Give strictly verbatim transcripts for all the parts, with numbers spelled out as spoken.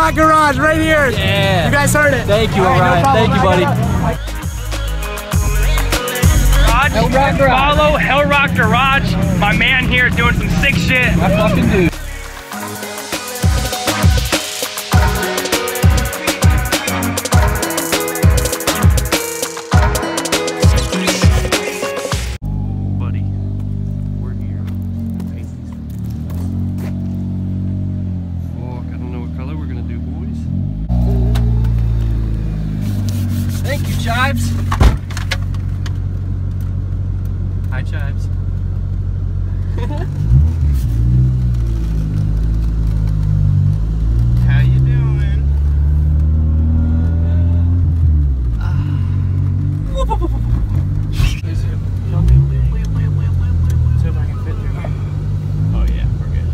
Rock Garage right here. Yeah. You guys heard it. Thank you, All right, Orion. no Thank you, buddy. Garage, follow Hell Rock Garage. My man here doing some sick shit. I fucking do. Chives. Hi, Chives. How you doing? See if I can fit through here. Oh yeah, we're good.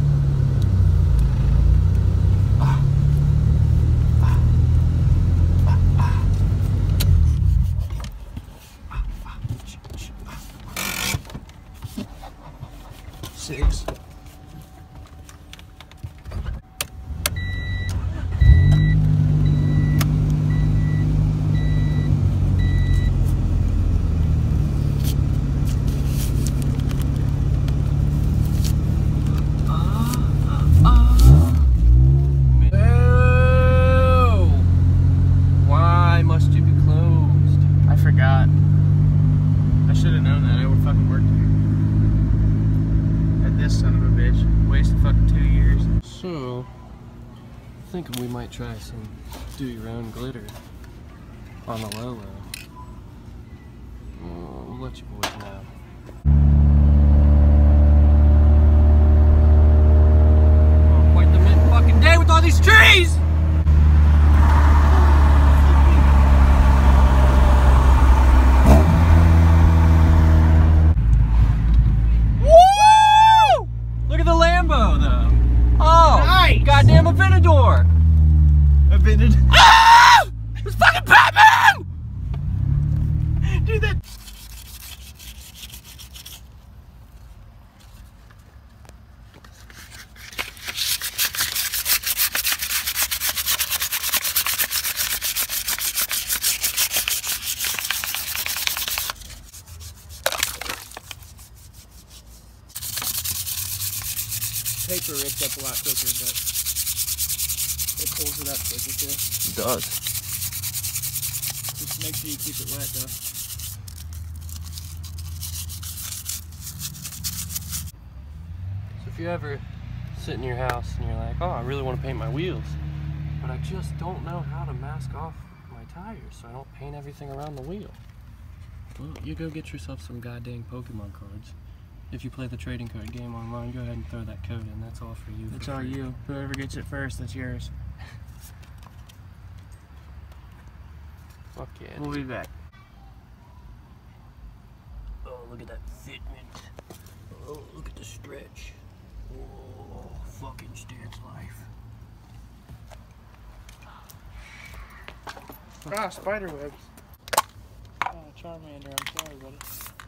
Six. Why must you be closed? I forgot. I should have known that. I would fucking worked here. At this son of a bitch. Wasted fucking two years. So, thinking we might try some do your own glitter on the low low. Uh, we'll let you boys know. Oh, quite the mid fucking day with all these trees! Goddamn Aventador! Aventador. Ah! It's fucking Batman! Dude, that. Paper rips up a lot quicker, but it pulls it up quicker too. It does. Just make sure you keep it wet though. So if you ever sit in your house and you're like, oh, I really want to paint my wheels, but I just don't know how to mask off my tires so I don't paint everything around the wheel. Well, you go get yourself some goddamn Pokemon cards. If you play the trading card game online, go ahead and throw that code in. That's all for you. That's for all free. you. Whoever gets it first, that's yours. Fuck yeah. We'll be back. Oh, look at that fitment. Oh, look at the stretch. Oh, fucking stance life. Ah, spider webs. Oh, Charmander, I'm sorry, buddy.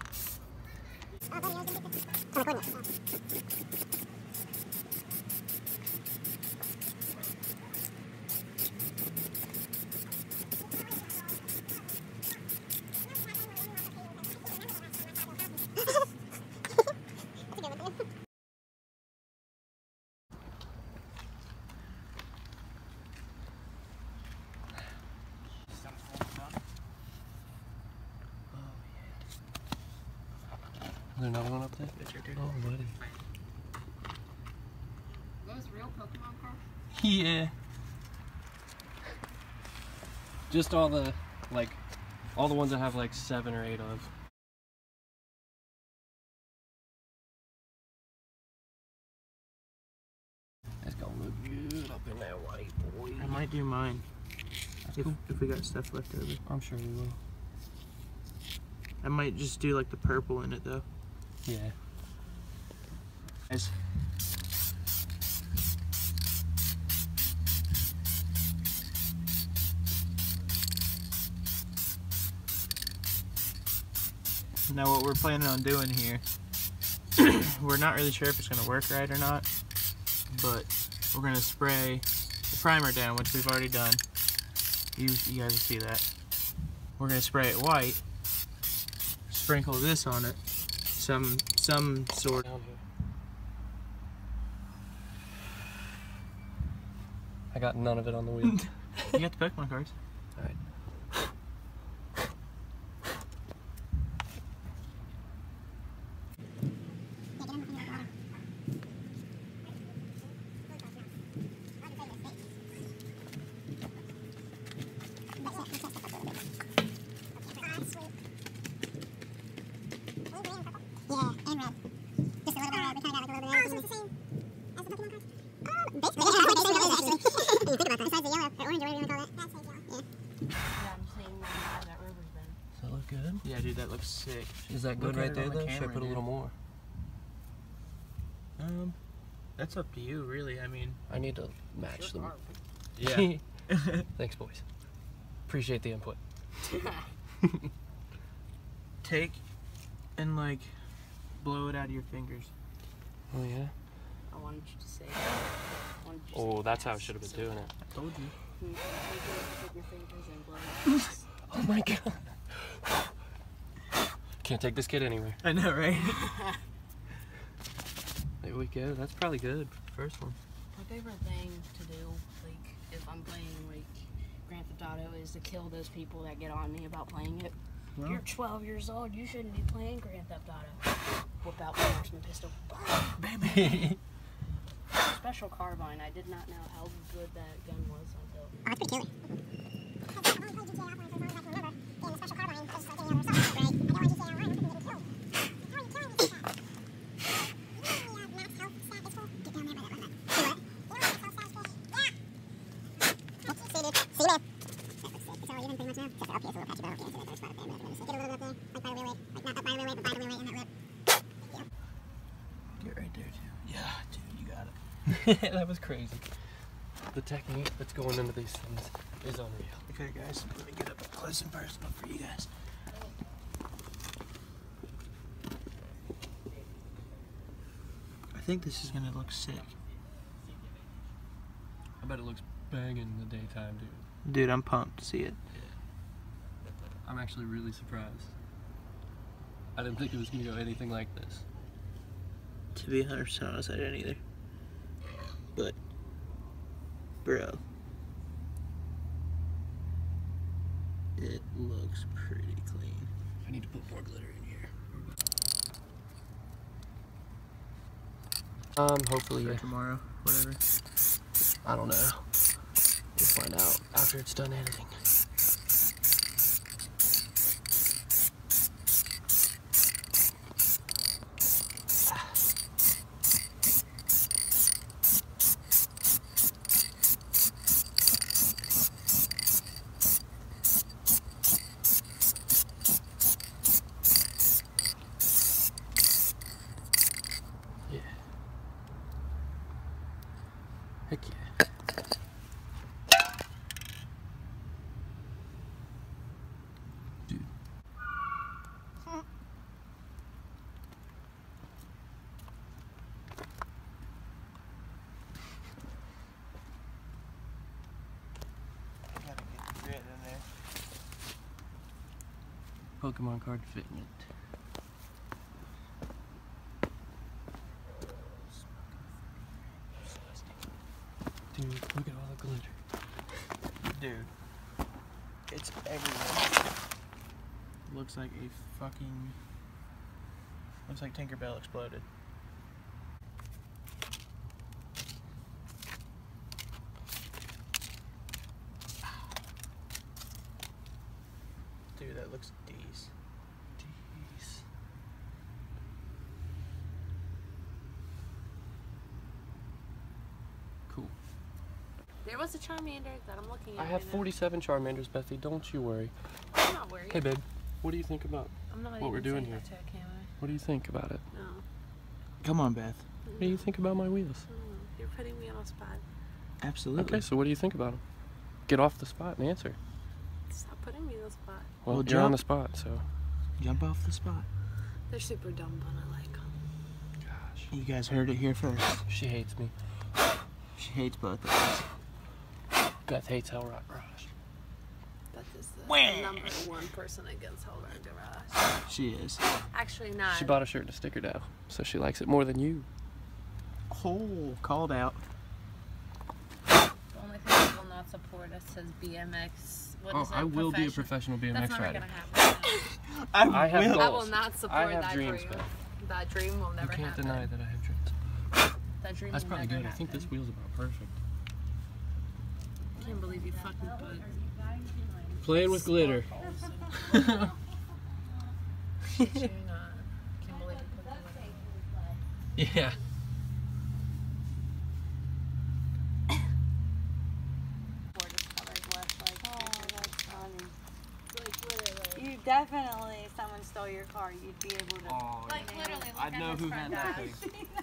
Is there another one up there? That's right there. Oh, buddy. Those real Pokemon cards? Yeah. Just all the, like, all the ones I have like seven or eight of. That's gonna look good up in that white, boy. I might do mine. If, Cool. if we got stuff left over. I'm sure we will. I might just do like the purple in it though. Yeah. Nice. Now what we're planning on doing here, we're not really sure if it's going to work right or not, but we're going to spray the primer down, which we've already done. You, you guys will see that. We're gonna spray it white. Sprinkle this on it. Some some sort. Down here. I got none of it on the wheel. You got the Pokemon cards. All right. Yeah, and red. Just a little bit of red. We kind of got like a little bit of everything. Oh, so it's the same as the Pokemon cards? Um, basically. Yeah, basically, actually. When you think about that. Besides the yellow, or orange, or whatever you want to call it. That's like yellow. Yeah. Yeah, I'm seeing how that river's been. Does that look good? Yeah, dude, that looks sick. Is that good Look at right it there on the though? Should I camera, put a dude. little more? Um, that's up to you, really. I mean, I need to match them. yeah. Thanks, boys. Appreciate the input. Take and like blow it out of your fingers. Oh yeah. I wanted you to say that. I wanted you to Oh, say that's how I yes, should have been so doing bad. it. I told you. You can take it with your fingers and blow it. Oh my god. Can't take this kid anywhere. I know, right? There we go. That's probably good for the first one. My favorite thing to do, like, if I'm playing, like, Grand Theft Auto, is to kill those people that get on me about playing it. Well. You're twelve years old, you shouldn't be playing Grand Theft Auto. Whip out my marksman pistol. Baby. Special carbine, I did not know how good that gun was until... Oh, it's pretty killer. And the special carbine, just like any other assault rifle, right? I don't want G T A Online, I'm getting killed. How are you killing this shot? You know the max health stat is full? Get down there by that one. See what? You know the max health stat is full? Yeah! Oops, see dude. See you, man. That looks sick. It's all even pretty much now. Except for up here, it's a little patchy, but I don't care. It's like a spot up there, but I'm just get a little bit up there, like by the wheelway. Like not up by the wheelway, but by the wheelway in that lip. Get right there, too. Yeah, dude, you got it. That was crazy. The technique that's going into these things is unreal. Okay, guys, let me get up close and personal for you guys. I think this is gonna look sick. I bet it looks bang in the daytime, dude. Dude, I'm pumped to see it. I'm actually really surprised. I didn't think it was gonna go anything like this. To be one hundred percent honest, I didn't either. But, bro, it looks pretty clean. I need to put more glitter in here. Um, hopefully, For yeah. tomorrow, whatever. I don't know. We'll find out after it's done editing. Yeah. Heck yeah. Dude. Gotta get the grit in there. Pokemon card fitment. Dude, look at all the glitter. Dude, it's everywhere. Looks like a fucking. Looks like Tinkerbell exploded. Dude, that looks decent. Jeez. Cool. There was a Charmander that I'm looking at. I have right now. forty-seven Charmanders, Bethy. Don't you worry. I'm not worried. Hey, babe. What do you think about I'm not what even we're doing saying here? that to a camera. What do you think about it? No. Come on, Beth. What do you think about my wheels? Mm, you're putting me on a spot. Absolutely. Okay, so what do you think about them? Get off the spot and answer. Stop putting me on the spot. Well, Well, you're on the jump. spot, so. Jump off the spot. They're super dumb, but I like them. Gosh. You guys heard it here first. She hates me. She hates both of us. Beth hates Hell Rock Garage. Beth is the Wah. number one person against Hell Rock Garage. She is. Actually, not. She bought a shirt and a sticker now, so she likes it more than you. Oh, called out. The only thing that will not support us is B M X. What Oh, is it? I will be a Profession- professional B M That's X never rider. gonna happen. I, I have will. I goals. will not support I have that dreams, dream. Beth. That dream will You never can't happen. deny that I have dreams. That dream That's will probably never good. I think this happen. wheel's about perfect. I can't believe you fucking put. Playing with glitter. Chewing on. Can't believe you put that. Yeah. Board is covered with like. Oh, that's funny. You definitely, if someone stole your car, you'd be able to. Oh, Like literally, look I'd at know his who front had that dash. thing.